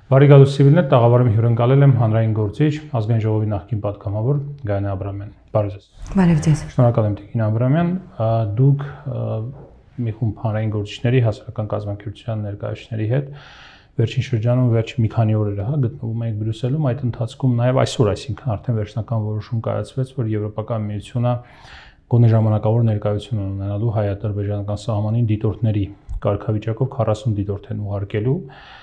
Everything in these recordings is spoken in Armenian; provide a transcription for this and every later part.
Բարեկալու Սիվիլներ տաղավարում հյուրընկալել եմ հանրային գործիչ ազգային ժողովի նախկին պատգամավոր Գայանե Աբրահամյան։ Բարև ձեզ։ Բարև ձեզ։ Շնորհակալ եմ Տիկին Աբրահամյան, դուք մի խումբ հանրային գործիչների հասարակական կազմակերպության ներկայացուցիչների հետ վերջին շրջանում վերջ մի քանի օրերը գտնվում եք Բրյուսելում, այդ ընթացքում նաև այսօր, այսինքն արդեն վերջնական որոշում կայացվեց, որ Եվրոպական միությունը գոնե ժամանակավոր ներկայություն ունենալու հայ-ադրբեջանական սահմանին դիտորդների կարգավիճակով 40 դիտորդ են ուղարկելու։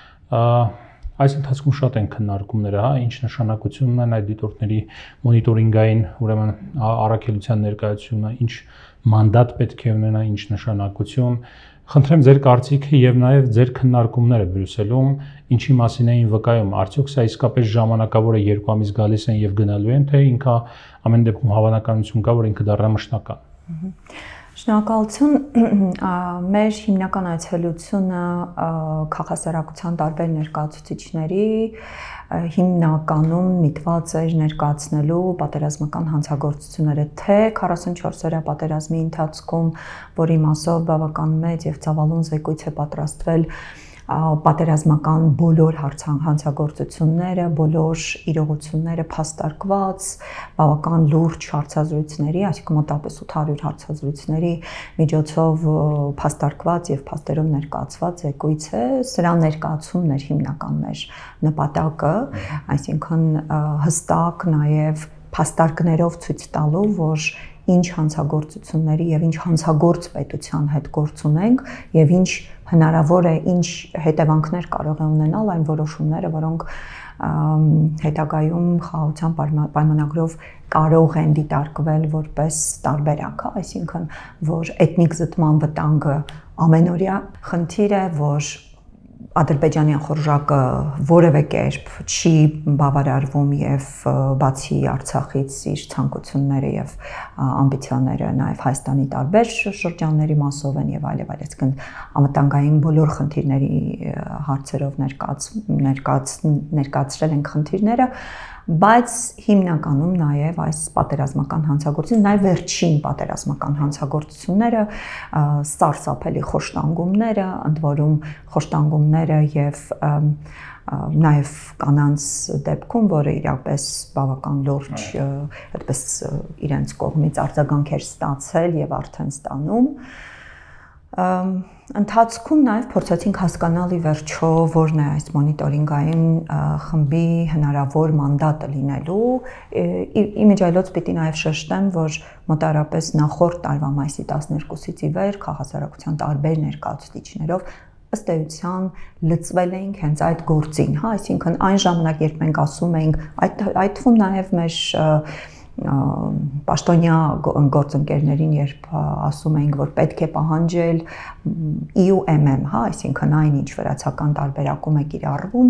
Այս ընթացքում շատ են քննարկումները, ինչ նշանակություն ունեն այդ դիտորդների մոնիտորինգային, ուրեմն առաքելության ներկայությունը, ինչ մանդատ պետք է ունենա, ինչ նշանակություն։ Խնդրեմ ձեր կարծիքը եւ նաեւ ձեր քննարկումները Բրյուսելում, ինչի մասին էին վկայում, արդյոք սա իսկապես ժամանակավոր է 2 ամիս գալիս են եւ գնալու են, թե ինքը ամեն դեպքում հավանականություն կա, որ ինքը դառնա մշտական։ Շնորհակալություն, մեր հիմնական այցելությունը քաղաքասարակության տարբեր ներկայացուցիչների հիմնականում միտված էր ներկայացնելու պատերազմական հանցագործությունները, թե 44-օրյա պատերազմի ընթացքում, որի մասով բավական մեծ եւ ծավալուն զեկույց է պատրաստվել պատերազմական բոլոր հանցագործությունները, բոլոր իրողությունները փաստարկված, բավական լուրջ հարցազրույցների, այսինքն մոտավորապես 800 հարցազրույցների միջոցով փաստարկված եւ փաստերով ներկայացված զեկույց է, սրա ներկայացումն էր հիմնական մեր նպատակը, այսինքն հստակ նաեւ փաստարկներով ցույց տալու, որ ինչ հանցագործությունների եւ ինչ հանցագործ պետության հետ գործ ունենք եւ ինչ հնարավոր է, ինչ հետևանքներ կարող է ունենալ այն որոշումները, որոնք հետագայում խաղաղության պայմանագրով կարող են դիտարկվել որպես տարբերակ, այսինքն որ էթնիկ զտման վտանգը ամենօրյա խնդիր է, որ Ադրբեջանի խորժակը որևէ կերպ չի բավարարվում եւ բացի Արցախից իր ցանկությունները եւ ամբիցիաները նաեւ Հայաստանի տարբեր շրջանների մասով են եւ այլև, այսինքն անվտանգային բոլոր խնդիրների հարցերով ներկայացրել են խնդիրները, բայց հիմնականում նաև այս պատերազմական հանցագործությունները, նաև վերջին պատերազմական հանցագործությունները, սարսափելի խոշտանգումները, ընդ որում խոշտանգումները եւ նաև կանանց դեպքում, որը իրապես բավական լուրջ, այդպես իրենց կողմից արձագանք էր ստացել եւ արդեն ստանում, ընթացքում նաև փորձեցինք հասկանալ ի վերջո որն է այս մոնիտորինգային խմբի հնարավոր մանդատը լինելու, իմիջիայլոց պիտի նաև շեշտեմ, որ մոտավորապես նախորդ տարվա մայիսի 12-ից ի վեր քաղաքասարակության տարբեր ներկայացուցիչներով ըստ էության լծվել էինք հենց այդ գործին, այսինքն այն ժամանակ, երբ մենք ասում էինք, այդ թվում նաև մեր պաշտոնյա գործընկերներին, երբ ասում էինք, որ պետք է պահանջել EUMM, այսինքն այն ինչ վրացական տարբերակում է կիրառվում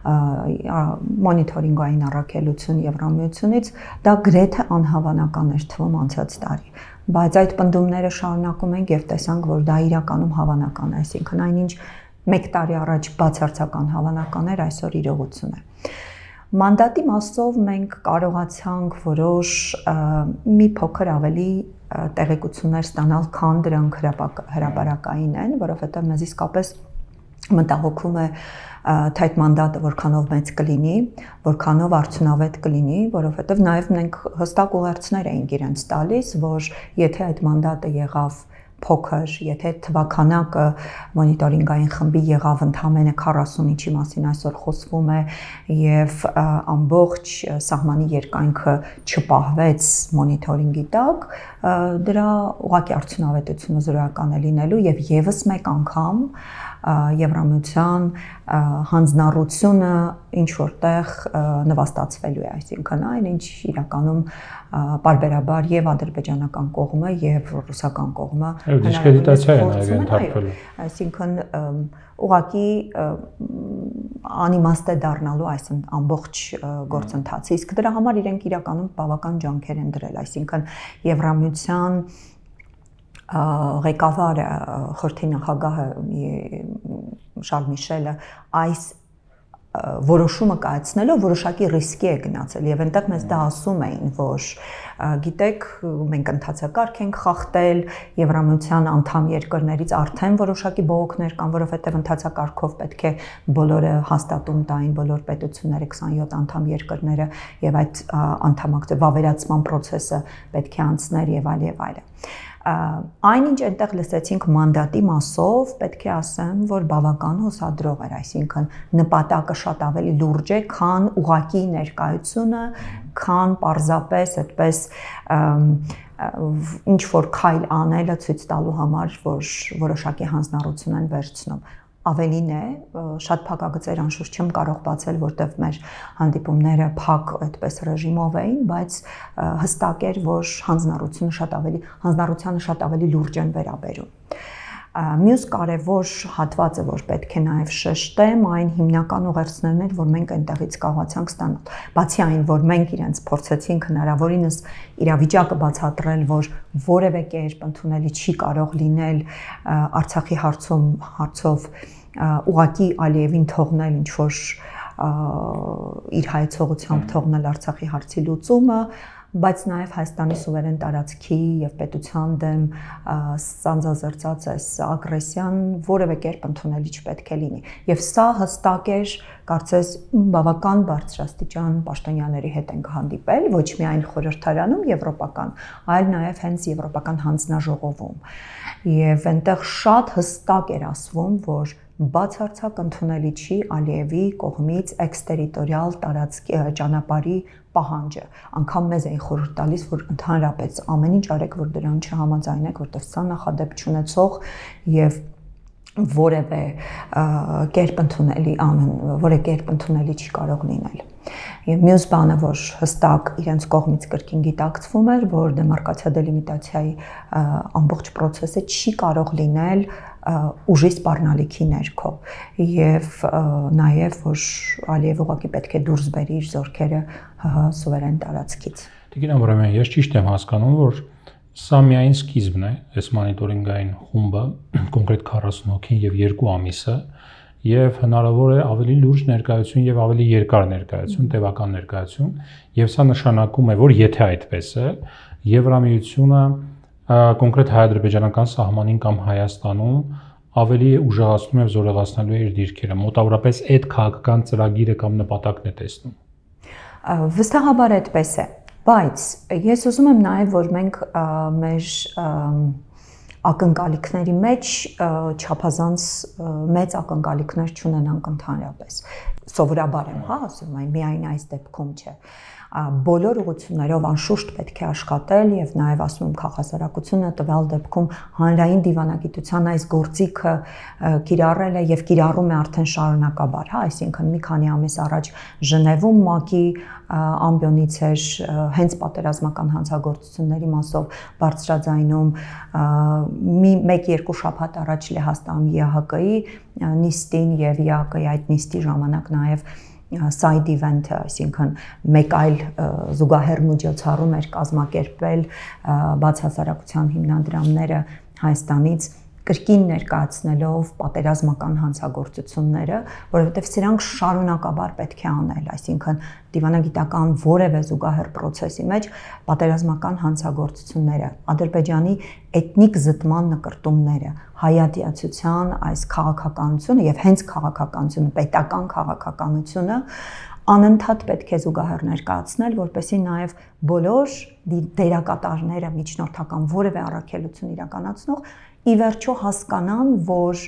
մոնիտորինգային առաքելություն Եվրամիությունից, դա գրեթե անհավանական էր թվում անցած տարի, բայց այդ պնդումները շարունակում ենք եւ տեսանք, որ դա իրականում հավանական է, այսինքն այնինչ 1 տարի առաջ բացարձական հավանական էր, այսօր իրողություն է։ Մանդատի մասով մենք կարողացանք որոշ մի փոքր ավելի տեղեկություններ ստանալ, քան դրանք հրապարակային են, որովհետև մեզ իսկապես մտահոգում է թե այդ մանդատը որքանով մեծ կլինի, որքանով արդյունավետ կլինի, որովհետև նաև մենք հստակ ուղերձներ էինք իրենց տալիս, որ եթե այդ մանդատը եղավ փոքր, եթե թվականակը մոնիտորինգային խմբի եղավ ընդամենը 40, ինչի մասին այսօր խոսվում է, եւ ամբողջ սահմանի երկայնքը չպահվեց մոնիտորինգի տակ, դրա ուղղակի արդյունավետությունը զրոյական է լինելու եւ եւս մեկ անգամ Եվրամիության հանձնառությունը ինչ որտեղ նվաստացվելու է, այսինքն այն ինչ իրականում պարբերաբար եւ ադրբեջանական կողմը եւ ռուսական կողմը դիսկրեդիտացիա է նաեւ ենթարկվելու, այսինքն ուղղակի անիմաստ է դառնալու այս ամբողջ գործընթացը, իսկ դրա համար իրենք իրականում բավական ջանքեր են դրել, այսինքն Եվրամիության ղեկավարը խորհրդի նախագահը Շարլ Միշելը այս որոշումը կայացնելով որոշակի ռիսկի է գնացել եւ այնտեղ մեզ դա ասում էին, որ գիտեք, մենք ընթացակարգ ենք խախտել, Եվրամիության անդամ երկրներից արդեն որոշակի բողոքներ կան, որովհետեւ ընթացակարգով պետք է բոլորը հաստատում տային, բոլոր պետությունները 27 անդամ երկրները եւ այդ անդամակցության վավերացման process-ը պետք է անցներ եւ այլ եւ այլ։ Այնինչ այնտեղ լսեցինք մանդատի մասով, պետք է ասեմ, որ բավական հուսադրող էր, այսինքն նպատակը շատ ավելի լուրջ է, քան ուղղակի ներկայությունը, քան պարզապես այդպես ինչ որ քայլ անելը ցույց տալու համար, որ որոշակի հանձնառություն են վերցնում։ Ավելին է, շատ փակագծեր անշուշտ չեմ կարող բացել, որտեղ մեր հանդիպումները փակ այդպես ռեժիմով էին, բայց հստակ էր, որ հանձնառությանը շատ ավելի լուրջ են վերաբերում։ Մյուս կարևոր հատվածը, որ պետք է նաև շեշտեմ, այն հիմնական ուղերձներն էր, որ մենք այնտեղից կարողացանք ստանալ։ Բացի այն, որ մենք իրենց փորձեցինք հնարավորինս իրավիճակը բացատրել, որ որևէ կերպ ընդունելի չի կարող լինել Արցախի հարցով ուղղակի Ալիևին թողնել ինչ որ իր հայեցողությամբ թողնել Արցախի հարցի լուծումը, բայց նաև Հայաստանի սուվերեն տարածքի եւ պետության դեմ սանձազերծած այս ագրեսիան որևէ կերպ ընդունելի չպետք է լինի։ Եվ սա հստակ էր, կարծես բավական բարձրաստիճան պաշտոնյաների հետ ենք հանդիպել, ոչ միայն խորհրդարանում եվրոպական, այլ նաև հենց եվրոպական հանձնաժողովում։ Եվ այնտեղ շատ հստակ էր ասվում, որ բացարձակ ընդունելի չի Ալիևի կողմից էքստերիտորիալ ճանապարհի պահանջը։ Անգամ մեզ էին խորհուրդ տալիս, որ ընդհանրապես ամեն ինչ արեք, որ դրան չհամաձայնեք, որտեղ սա նախադեպ չունեցող եւ որևէ կերպ ընդունելի չի կարող լինել։ Եվ մյուս բանը, որ հստակ իրենց կողմից կրկին գիտակցվում էր, որ դեմարկացիա դելիմիտացիայի ամբողջ process-ը չի կարող լինել ուժի սպառնալիքի ներքո եւ նաեւ որ Ալիև ուղղակի պետք է դուրս բերի իր զորքերը սուվերեն տարածքից։ Տիկին Աբրահամյան, ես ճիշտ եմ հասկանում, որ սա միայն սկիզբն է, այս մոնիտորինգային խումբը, կոնկրետ 40 հոգին եւ 2 ամիսը, եւ հնարավոր է ավելի լուրջ ներկայություն եւ ավելի երկար ներկայություն, տևական ներկայություն, եւ սա նշանակում է, որ եթե այդպես է, Եվրամիությունը կոնկրետ հայ-ադրբեջանական սահմանին կամ Հայաստանում ավելի ուժեղացնում եւ զորեղացնելու է իր դիրքերը, մոտավորապես այդ քաղաքական ծրագիրը կամ նպատակն է տեսնում։ Վստահաբար այդպես է, բայց ես ուզում եմ նաեւ, որ մենք մեր ակնկալիքների մեջ չափազանց մեծ ակնկալիքներ չունենանք ընդհանրապես։ Սովորաբար եմ, ասում եմ, միայն այս դեպքում չէ։ Բոլոր ուղղություններով անշուշտ պետք է աշխատել եւ նաեւ ասում եմ քաղաքասարակությունը տվյալ դեպքում հանրային դիվանագիտության այս գործիքը կիրառել է եւ կիրառում է արդեն շարունակաբար, այսինքն մի քանի ամիս առաջ Ժնևում ՄԱԿ-ի ամբիոնից էր հենց պատերազմական հանցագործությունների մասով բարձրաձայնում, 1-2 շաբաթ առաջ Լեհաստանում ԵԱՀԿ-ի նիստին եւ ԵԱՀԿ-ի այդ նիստի ժամանակ նաեւ side event-ը, այսինքն մեկ այլ զուգահեռ միջոցառում էր կազմակերպվել բացահասարակության հիմնադրամները Հայաստանից կրկին ներկայացնելով պատերազմական հանցագործությունները, որովհետև սրանք շարունակաբար պետք է անել, այսինքն դիվանագիտական որևէ զուգահեռ process-ի մեջ պատերազմական հանցագործությունները, Ադրբեջանի էթնիկ զտման նկրտումները, հայատյացության այս քաղաքականությունը եւ հենց քաղաքականությունը, պետական քաղաքականությունը անընդհատ պետք է զուգահեռ ներկայացնել, որպեսզի նաև բոլոր դերակատարները միջնորդական որևէ առաքելություն իրականացնող ի վերջո հասկանան, որ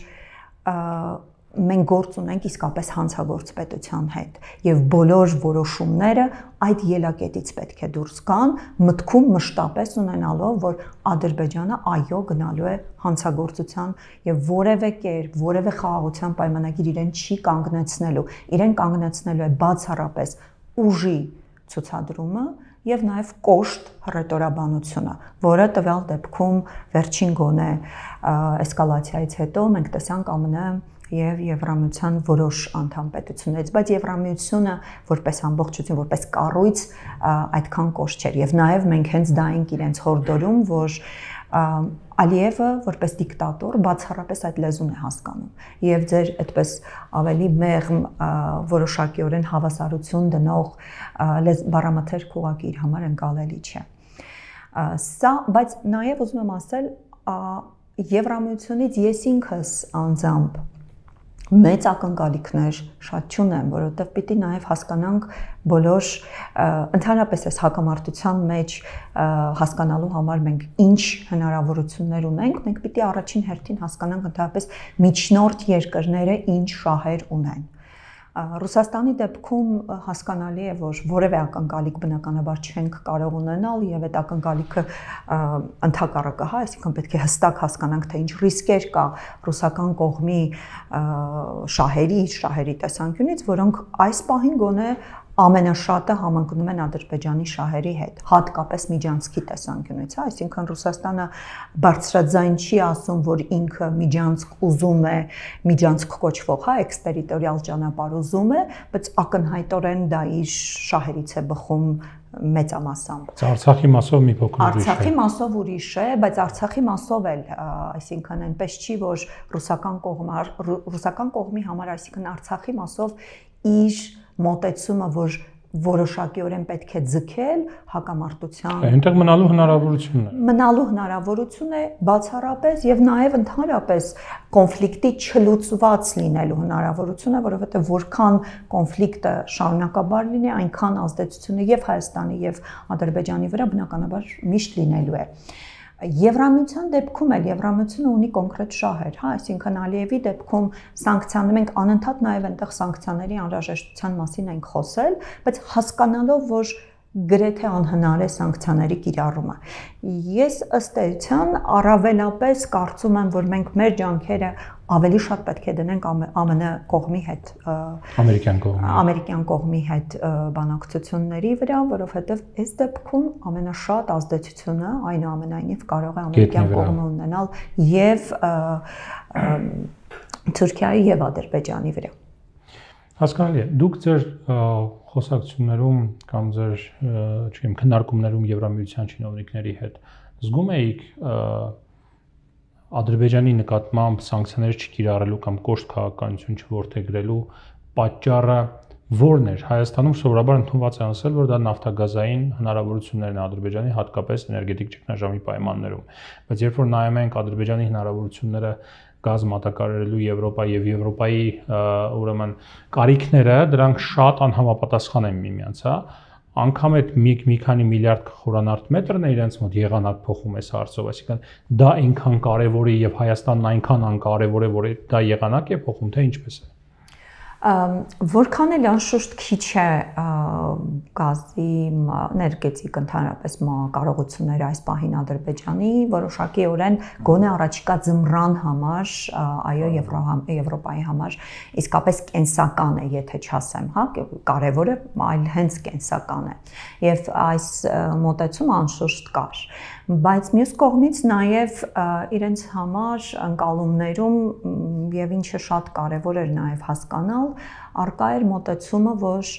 մենք գործ ունենք իսկապես հանցագործ պետության հետ եւ բոլոր որոշումները այդ ելակետից պետք է դուրս գան, մտքում մշտապես ունենալով, որ Ադրբեջանը այո գնալու է հանցագործության եւ որևէ կերպ, որևէ խաղաղության պայմանագիր իրեն չի կանգնեցնելու, իրեն կանգնեցնելու է բացառապես ուժի ցուցադրումը եւ նաեւ կոշտ հռետորաբանությունը, որը տվյալ դեպքում վերջին գոնե էսկալացիայից հետո մենք տեսանք ԱՄՆ եւ Եվրամիության որոշ անդամ պետություններից, բայց Եվրամիությունը որպես ամբողջություն, որպես կառույց այդքան կոշտ չէր եւ նաեւ մենք հենց դա ենք իրենց հորդորում, որ Ալիևը որպես դիկտատոր բացառապես այդ լեզուն է հասկանում եւ ձեր այդպես ավելի մեղմ որոշակիորեն հավասարություն դնող բառամթերք ուղղակի իր համար ընկալելի չէ։ Սա, բայց նաեւ ուզում եմ ասել, Եվրամիությունից ես ինքս անձամբ մեծ ակնկալիքներ շատ չունեմ, որովհետև պիտի նաև հասկանանք բոլոր ընդհանրապես այս հակամարտության մեջ հասկանալու համար մենք ինչ հնարավորություններ ունենք, մենք պիտի առաջին հերթին հասկանանք ընդհանրապես միջնորդ երկրները ինչ շահեր ունեն։ Ռուսաստանի դեպքում հասկանալի է, որ որևէ ակնկալիք բնականաբար չենք կարող ունենալ եւ այդ ակնկալիքը ընդհակառակը, հա, այսինքն պետք է հստակ հասկանանք, թե ինչ ռիսկեր կա ռուսական կողմի շահերի տեսանկյունից, որոնք այս պահին գոնե ամենաշատը համընկնում են Ադրբեջանի շահերի հետ, հատկապես միջանցքի տեսանկյունից, հա, այսինքն Ռուսաստանը բարձրաձայն չի ասում, որ ինքը միջանցք ուզում է, միջանցք կոչվող, հա, էքստերիտորիալ ճանապարհ ուզում է, բայց ակնհայտորեն դա իր շահերից է բխում մեծամասամբ։ Արցախի մասով մի փոքր ուրիշ է։ Արցախի մասով ուրիշ է, բայց Արցախի մասով էլ, այսինքն այնպես չի, որ ռուսական կողմի համար, այսինքն Արցախի մասով իր մոտեցումը, որ որոշակիորեն պետք է ձգել հակամարտության։ Այնտեղ մնալու հնարավորությունն է։ Մնալու հնարավորություն է բացառապես եւ նաեւ ընդհանրապես կոնֆլիկտի չլուծված լինելու հնարավորությունը, որովհետեւ որքան կոնֆլիկտը շարունակաբար լինի, այնքան ազդեցությունը եւ Հայաստանի եւ Ադրբեջանի վրա բնականաբար միշտ լինելու է։ Եվրամիության դեպքում էլ Եվրամիությունը ունի կոնկրետ շահեր, հա, այսինքն Ալիևի դեպքում սանկցիաներ, մենք անընդհատ նաև այնտեղ սանկցիաների անհրաժեշտության մասին ենք խոսել, բայց հասկանալով, որ գրեթե անհնար է սանկցիաների կիրառումը։ Ես ըստ էության առավելապես կարծում եմ, որ մենք մեր ջանքերը ավելի շատ պետք է դնենք ԱՄՆ կողմի հետ, ամերիկյան կողմի հետ բանակցությունների վրա, որովհետև այս դեպքում ամենաշատ ազդեցությունը այնուամենայնիվ կարող է ամերիկյան կողմը ունենալ եւ Թուրքիայի եւ Ադրբեջանի վրա։ Հասկանալի է։ Դուք ձեր խոսակցություններում կամ ձեր, չգիտեմ, քննարկումներում Եվրամիության չինովնիկների հետ զգում եք Ադրբեջանի նկատմամբ սանկցիաներ չկիրառելու կամ կոշտ քաղաքականություն չորդեգրելու պատճառը որն էր։ Հայաստանում սովորաբար ընդունված է ասել, որ դա նավթագազային հնարավորություններն են Ադրբեջանի, հատկապես էներգետիկ ճգնաժամի պայմաններում։ Բայց երբ որ նայում ենք Ադրբեջանի հնարավորությունները գազ մատակարարելու Եվրոպա եւ Եվրոպայի ուրեմն կարիքները, դրանք շատ անհամապատասխան են միմյանց, հա։ Անկամ այդ մի քանի միլիարդ խորանարդ մետրն է իրենց մոտ եղանակ փոխում է հարցով, այսինքն դա այնքան կարևոր է եւ Հայաստանն այնքան անկարևոր է, որ դա եղանակ է փոխում, թե ինչպես է։ Որքան էլ անշուշտ քիչ է գազի էներգետիկ ընդհանրապես կարողությունները այս պահին Ադրբեջանի, որոշակիորեն գոնե առաջիկա ձմռան համար, այո, Եվրոպայի համար իսկապես կենսական է, եթե չասեմ, հա, կարևոր է, այլ հենց կենսական է։ Եվ այս մոտեցումը անշուշտ կար։ Բայց մյուս կողմից նաև իրենց համար ընկալումներում եւ ինչը շատ կարևոր էր նաև հասկանալ, արկա էր մոտեցումը, որ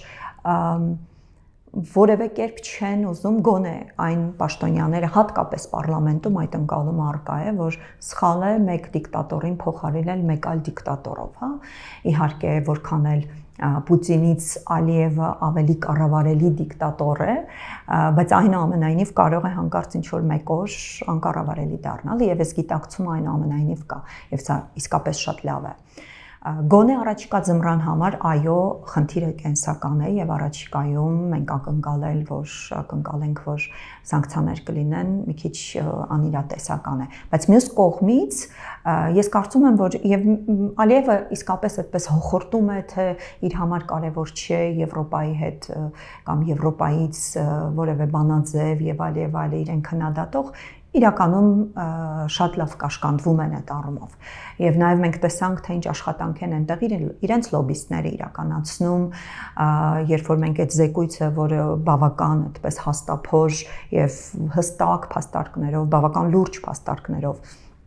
որևէ կերպ չեն ուզում գոնե այն պաշտոնյաները, հատկապես պարլամենտում այդ ընկալումը արկա է, որ սխալ է մեկ դիկտատորին փոխարինել մեկ այլ դիկտատորով, հա։ Իհարկե, որքան էլ Պուտինից Ալիևը ավելի կառավարելի դիկտատոր է, բայց այնուամենայնիվ կարող է հանկարծ ինչ-որ մեկ օր անկառավարելի դառնալ եւ այս գիտակցումը այնուամենայնիվ կա եւ սա իսկապես շատ լավ է։ Գոնե առաջիկա ձմռան համար այո, խնդիրը կենսական է եւ առաջիկայում մենք ակնկալենք, որ սանկցիաներ կլինեն, մի քիչ անիրատեսական է, բայց մյուս կողմից ես կարծում եմ, որ եւ Ալիևը իսկապես այդպես հոխորտում է, թե իր համար կարևոր չէ Եվրոպայի հետ կամ Եվրոպայից որևէ բանաձև եւ այլ իրեն քննադատող իրականում շատ լավ կաշկանդվում են այդ առումով։ Եվ նաև մենք տեսանք, թե ինչ աշխատանք են այնտեղ իրենց լոբիստները իրականացնում, երբ որ մենք այդ զեկույցը, որը բավական այդպես հաստափոր եւ հստակ փաստարկներով, բավական լուրջ փաստարկներով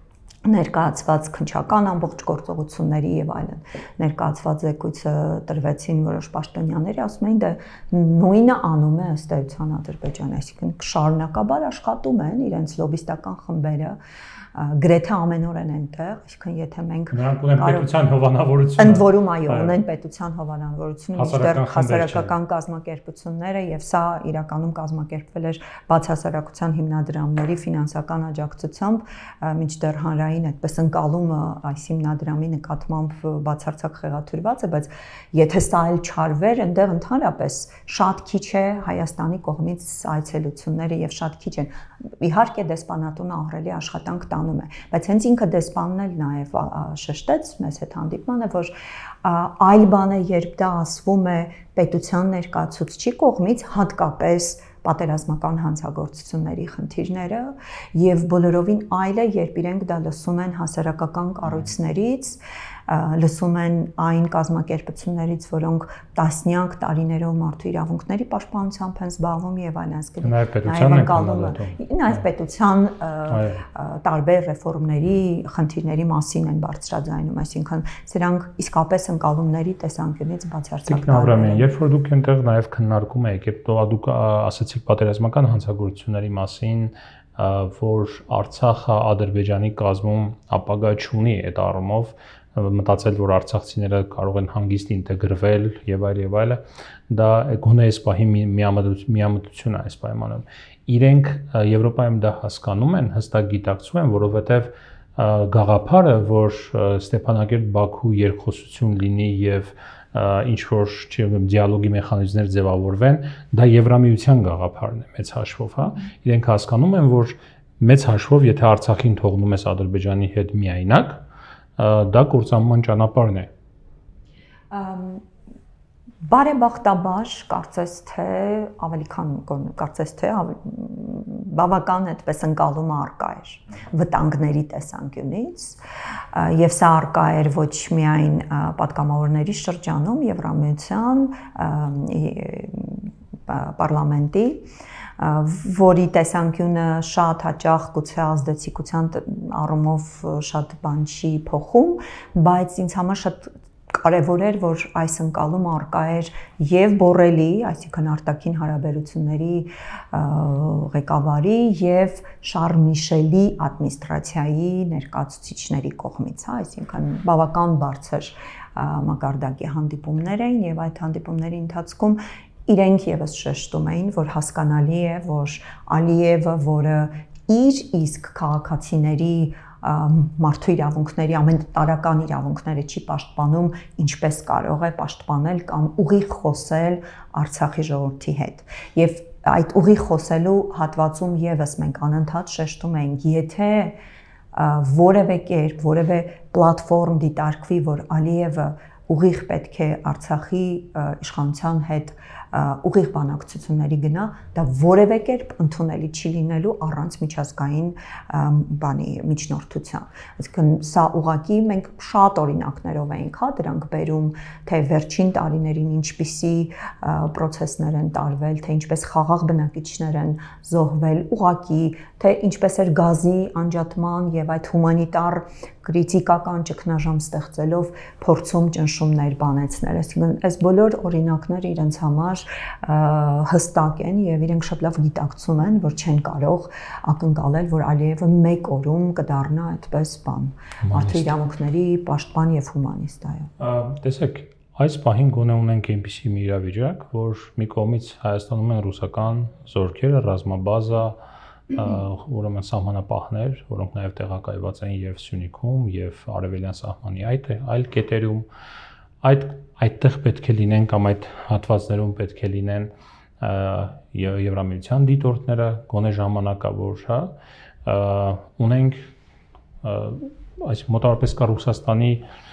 ներկայացված քննչական ամբողջ գործողությունների եւ այլն ներկայացված զեկույցը տրվեցին որոշ պաշտոնյաների, ասում էին դե նույնը անում է ըստ էության Ադրբեջանը, այսինքն շարունակաբար աշխատում են իրենց լոբիստական խմբերը գրեթե ամեն օր են այնտեղ, այսինքն եթե մենք նրանք ունեն պետության հովանավորությունը, ընդ որում այո, ունեն պետության հովանավորությունը, մինչդեռ հասարակական կազմակերպությունները եւ սա իրականում կազմակերպվել էր բացահասարակության հիմնադրամների ֆինանսական աջակցությամբ, մինչդեռ հանրային այդպես ընկալումը այս հիմնադրամի նկատմամբ բացարձակ խեղաթյուրված է, բայց եթե սա էլ չարվեր, այնտեղ ընդհանրապես շատ քիչ է Հայաստանի կողմից այցելությունները եւ շատ քիչ են։ Իհարկե դեսպանատունը ահռելի աշխատանք տանում է, բայց հենց ինքը դեսպանն էլ նաև շեշտեց մեզ հետ հանդիպմանը, որ այլ բան է, երբ դա ասվում է պետության ներկայացուցչի կողմից, հատկապես պատերազմական հանցագործությունների խնդիրները եւ բոլորովին այլ է, երբ իրենք դա լսում են հասարակական կառույցներից, լսում են այն կազմակերպություններից, որոնք տասնյակ տարիներով մարդու իրավունքների պաշտպանությամբ են զբաղվում եւ այլն, նաեւ պետության տարբեր ռեֆորմների խնդիրների մասին են բարձրաձայնում, այսինքն սրանք իսկապես ընկալումների տեսանկյունից բացարձակ տարբեր են։ Երբ որ դուք այնտեղ նաեւ քննարկում եք, երբ դուք ասացիք պատերազմական հանցագործությունների մասին, որ Արցախը Ադրբեջանի կազմում ապագա չունի այդ առումով, մտածել, որ արցախցիները կարող են հանգիստ ինտեգրվել եւ այլը, դա գոնե այս պահի միամտություն է այս պայմանում։ Իրենք Եվրոպայում դա հասկանում են, հստակ գիտակցում են, որովհետեւ գաղափարը, որ Ստեփանակերտ-Բաքու երկխոսություն լինի եւ ինչ որ դիալոգի մեխանիզմներ ձևավորվեն, դա Եվրամիության գաղափարն է մեծ հաշվով, հա։ Իրենք հասկանում են, որ մեծ հաշվով, եթե Արցախին թողնում ես Ադրբեջանի հետ միայնակ, դա կործանման ճանապարհն է։ Բարեբախտաբար, կարծես թե ավելի քան կարծես թե բավական այդպես ընկալումը արկա էր վտանգների տեսանկյունից, եւ սա արկա էր ոչ միայն պատգամավորների շրջանում, Եվրամիության պարլամենտի, որի տեսանկյունը շատ հաճախ գուցե ազդեցիկության առումով շատ բան չի փոխում, բայց ինձ համար շատ կարևոր էր, որ այս ընկալումը արկա էր եւ Բորելի, այսինքն արտաքին հարաբերությունների ղեկավարի եւ Շարլ Միշելի ադմինիստրացիայի ներկայացուցիչների կողմից, հա, այսինքն բավական բարձր մակարդակի հանդիպումներ էին եւ այդ հանդիպումների ընթացքում իրենք եւս շեշտում էին, որ հասկանալի է, որ Ալիևը, որը իր իսկ քաղաքացիների մարդու իրավունքների, ամեն տարական իրավունքները չի պաշտպանում, ինչպես կարող է պաշտպանել կամ ուղիղ խոսել Արցախի ժողովրդի հետ։ Եվ այդ ուղիղ խոսելու հատվածում եւս մենք անընդհատ շեշտում ենք, եթե որևէ կերպ, որևէ պլատֆորմ դիտարկվի, որ Ալիևը ուղիղ պետք է Արցախի իշխանության հետ ուղիղ բանակցությունների գնա, դա որևէ կերպ ընդունելի չի լինելու առանց միջազգային բանի միջնորդության։ Այսինքն սա ուղղակի մենք շատ օրինակներով ենք, հա, դրանք բերում, թե վերջին տարիներին ինչպիսի process-ներ են տարվել, թե ինչպես խաղաղ բնակիչներ են զոհվել, ուղղակի, թե ինչպես էր գազի անջատման եւ այդ հումանիտար կրիտիկական ճգնաժամ ստեղծելով փորձում ճնշումներ բանեցնել։ Այսինքն այս բոլոր օրինակները իրենց համար հստակ են եւ իրենք շատ լավ գիտակցում են, որ չեն կարող ակնկալել, որ Ալիևը մեկ օրում կդառնա այդպես բան, մարդու իրավունքների պաշտպան եւ հումանիստ, այո։ Տեսեք, այս պահին գոնե ունենք այնպիսի մի իրավիճակ, որ մի կողմից Հայաստանում են ռուսական զորքերը, ռազմաբազա, ուրեմն սահմանապահներ, որոնք նաև տեղակայված են եւ Սյունիքում եւ Արևելյան սահմանի այլ կետերում, այդտեղ պետք է լինեն կամ այդ հատվածներում պետք է լինեն Եվրամիության դիտորդները, գոնե ժամանակավոր, հա, ունենք այս մոտավորապես կա Ռուսաստանի,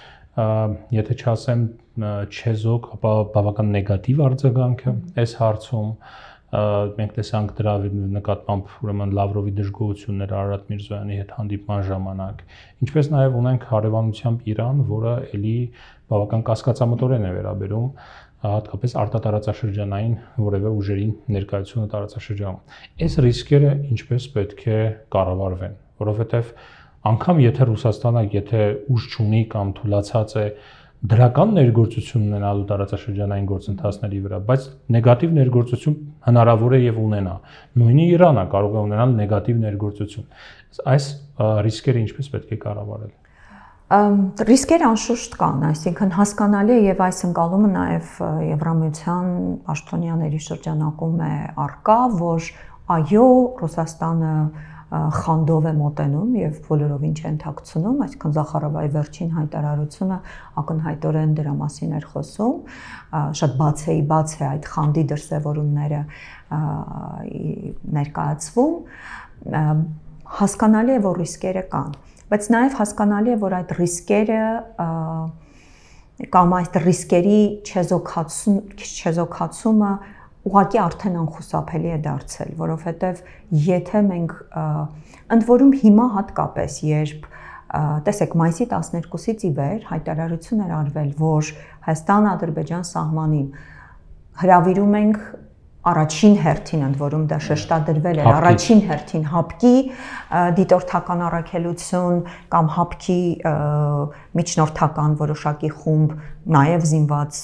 եթե չասեմ չեզոք, ապա բավական նեգատիվ արձագանքը այս հարցում, մենք տեսանք դրա նկատմամբ ուրեմն Լավրովի դժգոհությունները Արարատ Միրզոյանի հետ հանդիպման ժամանակ, ինչպես նաև ունենք հարևանությամբ Իրան, որը էլի բավական կասկածամտորեն է վերաբերում հատկապես արտատարածաշրջանային որևէ ուժերի ներկայությունը տարածաշրջանում։ Այս ռիսկերը ինչպես պետք է կառավարվեն, որովհետև անգամ եթե Ռուսաստանը եթե ուժ չունի կամ թուլացած է դրական ներգործություն ունենալու տարածաշրջանային գործընթացների վրա, բայց նեգատիվ ներգործություն հնարավոր է եւ ունենա։ Նույնի Իրանը կարող է ունենալ նեգատիվ ներգործություն։ Այս ռիսկերը ինչպես պետք է կառավարել։ Ռիսկեր անշուշտ կան, այսինքն հասկանալի է եւ այս ընկալումը նաեւ Եվրամիության պաշտոնյաների շրջանակում է արկա, որ այո, Ռուսաստանը խանդով է մոտենում եւ բոլորովին չեն թաքցնում, այսինքն Զախարովայի վերջին հայտարարությունը ակնհայտորեն դրա մասին էր խոսում, շատ բաց է այդ խանդի դրսևորումները ներկայացվում, հասկանալի է, որ ռիսկերը կան, բայց նաեւ հասկանալի է, որ այդ ռիսկերը կամ այդ ռիսկերի չեզոքացումը ուղղակի արդեն անխուսափելի է դարձել, որովհետև եթե մենք ընդ որում հիմա հատկապես երբ տեսեք մայիսի 12-ից ի վեր հայտարարություն էր արվել, որ Հայաստան-Ադրբեջան սահմանին հրավիրում ենք առաջին հերթին ընդ որում դա շեշտադրվել էր առաջին հերթին հապկի դիտորդական առաքելություն կամ հապկի միջնորդական որոշակի խումբ նաև զինված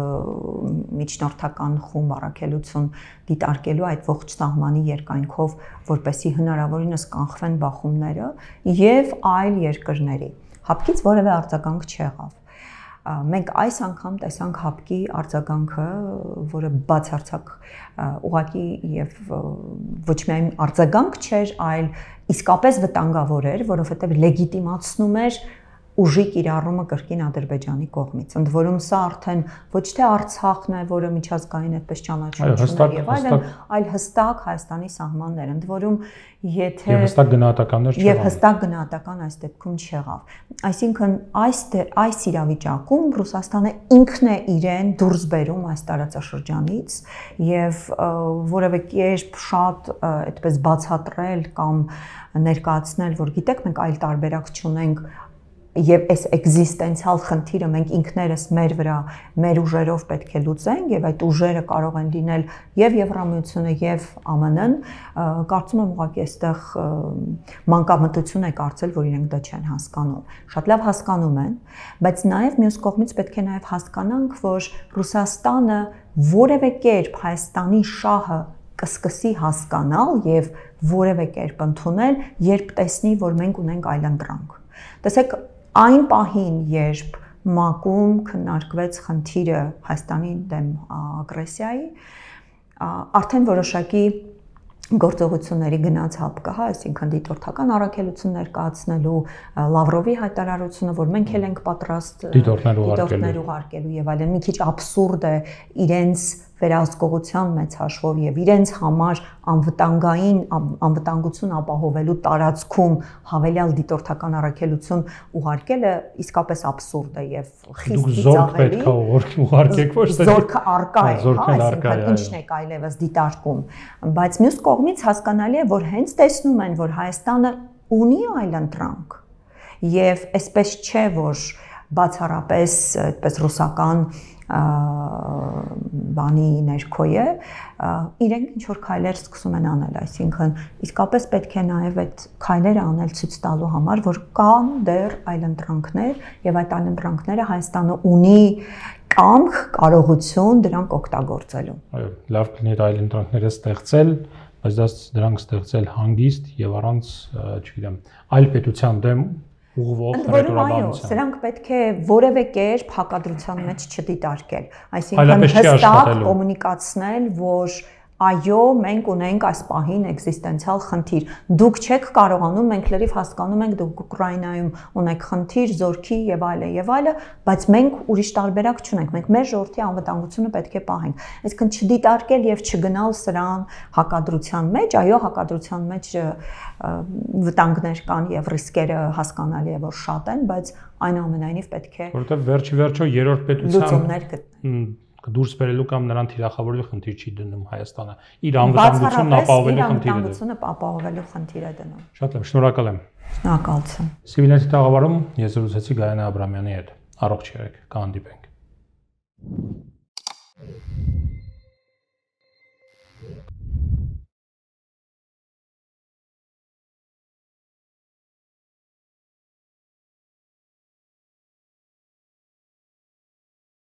միջնորդական խումբ առաքելություն դիտարկելու այդ ողջ սահմանի երկայնքով որպեսզի հնարավորինս կանխվեն բախումները եւ այլ երկրների հապկից որևէ արձագանք չեղավ մենք այս անգամ տեսանք հապկի արձագանքը, որը բացարձակ ուղղակի եւ ոչ միայն արձագանք չէր, այլ իսկապես վտանգավոր էր, որովհետեւ լեգիտիմացնում էր ուժի կիրառումը կրկին Ադրբեջանի կողմից։ Ընդ որում սա արդեն ոչ թե Արցախն է, որը միջազգային այդպես ճանաչություն եւ այլն, այլ հստակ Հայաստանի սահմաններ, ընդ որում եթե եւ հստակ գնահատականներ չեղավ։ Եվ հստակ գնահատական այս դեպքում չեղավ։ Այսինքն այս իրավիճակում Ռուսաստանը ինքն է իրեն դուրս բերում այս տարածաշրջանից եւ որևէ կերպ շատ այդպես բացատրել կամ ներկայացնել, որ գիտեք, մենք այլ տարբերակ չունենք եւ այս էգզիստենցիալ խնդիրը մենք ինքներս մեր վրա մեր ուժերով պետք է լուծենք եւ այդ ուժերը կարող են լինել եւ Եվրամիությունը եւ ԱՄՆ-ն կարծում եմ ուղղակի այստեղ մանկամտություն է կարծել որ իրենք դա չեն հասկանում շատ լավ հասկանում են բայց նաեւ մյուս կողմից պետք է նաեւ հասկանանք որ Ռուսաստանը որևէ կերպ Հայաստանի շահը կսկսի հասկանալ եւ որևէ կերպ ընդունել երբ տեսնի որ մենք ունենք այլընտրանք տեսեք այն պահին, երբ ՄԱԿ-ում քննարկվեց խնդիրը Հայաստանի դեմ ագրեսիայի, արդեն որոշակի գործողությունների գնաց հապկը, հա, այսինքն դիտորդական առաքելություն ներկայացնելու, Լավրովի հայտարարությունը, որ մենք էլ ենք պատրաստ դիտորդներ ուղարկելու եւ այլն, մի քիչ աբսուրդ է իրենց վերահսկողության մեծ հաշվով եւ իրենց համար անվտանգություն ապահովելու տարածքում հավելյալ դիտորդական առաքելություն ուղարկելը իսկապես աբսուրդ է եւ խիստ ծիծաղելի։ Զորք պետք է ուղարկեք ոչ թե զորքը արկա է, այսինքն ինչն է այլևս դիտարկում, բայց մյուս կողմից հասկանալի է, որ հենց տեսնում են, որ Հայաստանը ունի այլընտրանք եւ այսպես չէ, որ բացառապես այդպես ռուսական բանի ներքո է, իրենք ինչ որ քայլեր սկսում են անել, այսինքն իսկապես պետք է նաև այդ քայլերը անել ցույց տալու համար, որ կան դեռ այլընտրանքներ եւ այդ այլընտրանքները Հայաստանը ունի կամք, կարողություն դրանք օգտագործելու։ Այո, լավ կլինի այլընտրանքները ստեղծել, բայց դրանք ստեղծել հանգիստ եւ առանց, չգիտեմ, այլ պետության դեմ Ընդ որում այո, սրանք պետք է որևէ կերպ հակադրության մեջ չդիտարկել, այսինքն հստակ կոմունիկացնել, որ այո, մենք ունենք այս պահին էգզիստենցիալ խնդիր։ Դուք չեք կարողանում, մենք լրիվ հասկանում ենք, դուք Ուկրաինայում ունեք խնդիր, զորքի եւ այլը, բայց մենք ուրիշ տարբերակ չունենք։ Մենք մեր ժողովրդի անվտանգությունը պետք է պահենք։ Այսինքն չդիտարկել եւ չգնալ սրան հակադրության մեջ, այո, հակադրության մեջ վտանգներ կան եւ ռիսկերը հասկանալի է, որ շատ են, բայց այնուամենայնիվ պետք է որովհետեւ վերջի երրորդ պետության լուծումներ գտնել դուրս բերելու կամ նրան թիրախավորելու խնդիր չի դնում Հայաստանը։ Իր անվտանգությունն ապահովելու խնդիր է դնում։ Շատ լավ, շնորհակալ եմ։ Շնորհակալություն։ Սիվիլիզացիայի տաղավարում ես զրուցեցի Գայանե Աբրահամյանի հետ։ Առողջ եղեք, կհանդիպենք։